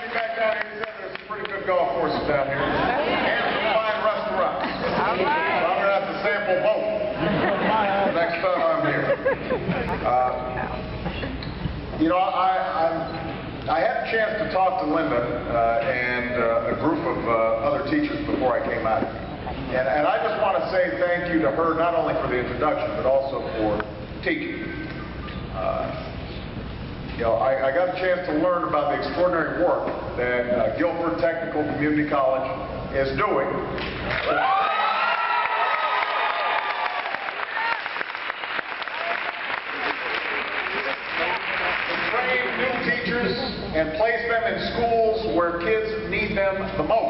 you back down here. He said there's some pretty good golf courses down here. And some fine restaurants. So I'm going to have to sample both the next time I'm here. You know, I had a chance to talk to Linda and a group of other teachers before I came out. And I just want to say thank you to her, not only for the introduction, but also for teaching. You know, I got a chance to learn about the extraordinary work that Guilford Technical Community College is doing. To train new teachers and place them in schools where kids need them the most.